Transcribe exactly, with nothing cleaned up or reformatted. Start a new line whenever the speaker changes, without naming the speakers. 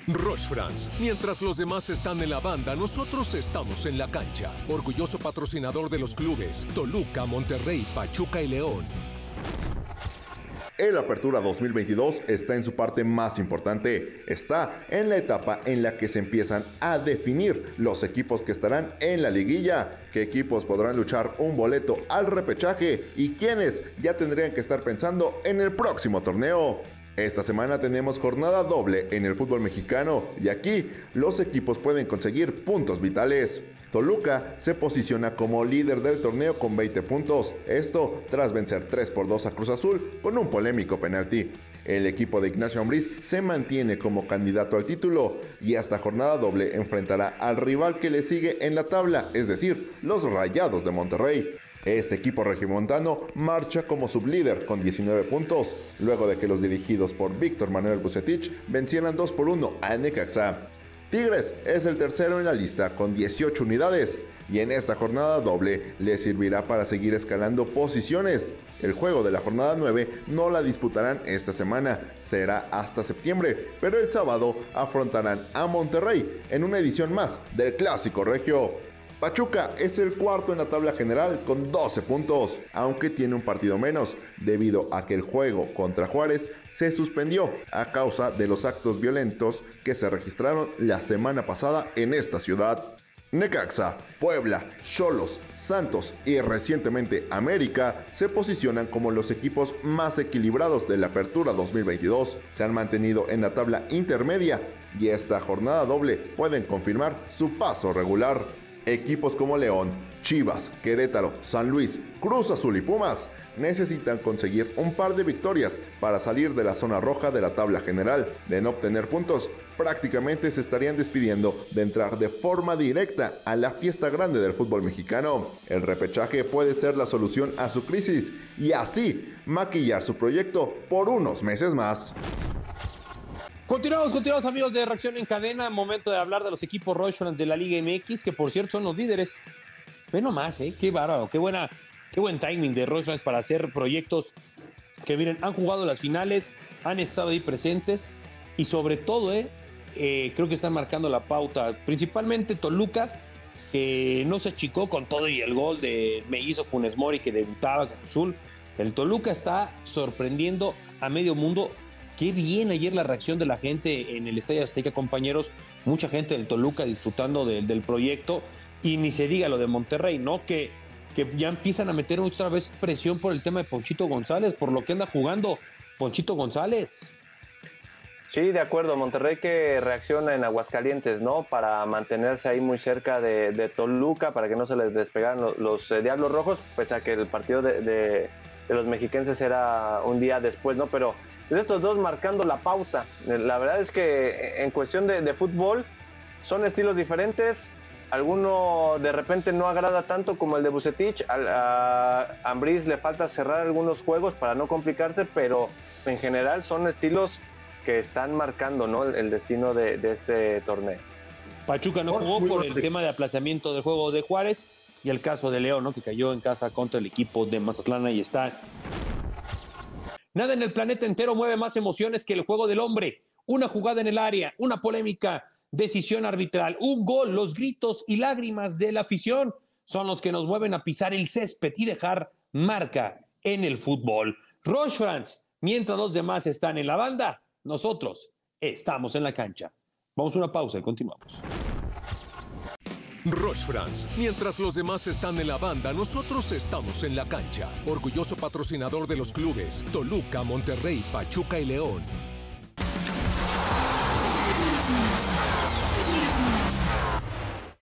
Roche France. Mientras los demás están en la banda, nosotros estamos en la cancha. Orgulloso patrocinador de los clubes Toluca, Monterrey, Pachuca y León.
El Apertura dos mil veintidós está en su parte más importante. Está en la etapa en la que se empiezan a definir los equipos que estarán en la liguilla, qué equipos podrán luchar un boleto al repechaje y quiénes ya tendrían que estar pensando en el próximo torneo. Esta semana tenemos jornada doble en el fútbol mexicano y aquí los equipos pueden conseguir puntos vitales. Toluca se posiciona como líder del torneo con veinte puntos, esto tras vencer tres por dos a Cruz Azul con un polémico penalti. El equipo de Ignacio Ambriz se mantiene como candidato al título y esta jornada doble enfrentará al rival que le sigue en la tabla, es decir, los Rayados de Monterrey. Este equipo regiomontano marcha como sublíder con diecinueve puntos, luego de que los dirigidos por Víctor Manuel Vucetich vencieran dos por uno a Necaxa. Tigres es el tercero en la lista con dieciocho unidades y en esta jornada doble le servirá para seguir escalando posiciones. El juego de la jornada nueve no la disputarán esta semana, será hasta septiembre, pero el sábado afrontarán a Monterrey en una edición más del Clásico Regio. Pachuca es el cuarto en la tabla general con doce puntos, aunque tiene un partido menos, debido a que el juego contra Juárez se suspendió a causa de los actos violentos que se registraron la semana pasada en esta ciudad. Necaxa, Puebla, Xolos, Santos y recientemente América se posicionan como los equipos más equilibrados de la Apertura dos mil veintidós. Se han mantenido en la tabla intermedia y esta jornada doble pueden confirmar su paso regular. Equipos como León, Chivas, Querétaro, San Luis, Cruz Azul y Pumas necesitan conseguir un par de victorias para salir de la zona roja de la tabla general. De no obtener puntos, prácticamente se estarían despidiendo de entrar de forma directa a la fiesta grande del fútbol mexicano. El repechaje puede ser la solución a su crisis y así maquillar su proyecto por unos meses más.
Continuamos, continuamos amigos de Reacción en Cadena, momento de hablar de los equipos Roche France de la Liga M X, que por cierto son los líderes. Ve nomás, ¿eh? Qué bárbaro, qué buena, qué buen timing de Roche France para hacer proyectos que miren, han jugado las finales, han estado ahí presentes y sobre todo, eh, eh, creo que están marcando la pauta, principalmente Toluca, que no se achicó con todo y el gol de Mellizo Funes Mori que debutaba con Azul. El Toluca está sorprendiendo a medio mundo. Qué bien ayer la reacción de la gente en el Estadio Azteca, compañeros. Mucha gente del Toluca disfrutando de, del proyecto. Y ni se diga lo de Monterrey, ¿no? Que, que ya empiezan a meter otra vez presión por el tema de Ponchito González, por lo que anda jugando Ponchito González.
Sí, de acuerdo. Monterrey que reacciona en Aguascalientes, ¿no? Para mantenerse ahí muy cerca de, de Toluca, para que no se les despegaran los, los eh, Diablos Rojos, pese a que el partido de, de, de los mexiquenses era un día después, ¿no? Pero estos dos marcando la pauta. La verdad es que en cuestión de, de fútbol son estilos diferentes. Alguno de repente no agrada tanto como el de Vucetich. A, a Ambriz le falta cerrar algunos juegos para no complicarse, pero en general son estilos que están marcando, ¿no? el, el destino de, de este torneo.
Pachuca no jugó por el tema de aplazamiento del juego de Juárez y el caso de León, ¿no? Que cayó en casa contra el equipo de Mazatlán. Ahí está. Nada en el planeta entero mueve más emociones que el juego del hombre. Una jugada en el área, una polémica decisión arbitral, un gol, los gritos y lágrimas de la afición son los que nos mueven a pisar el césped y dejar marca en el fútbol. Roche France, mientras los demás están en la banda, nosotros estamos en la cancha. Vamos a una pausa y continuamos.
Roche France. Mientras los demás están en la banda, nosotros estamos en la cancha. Orgulloso patrocinador de los clubes Toluca, Monterrey, Pachuca y León.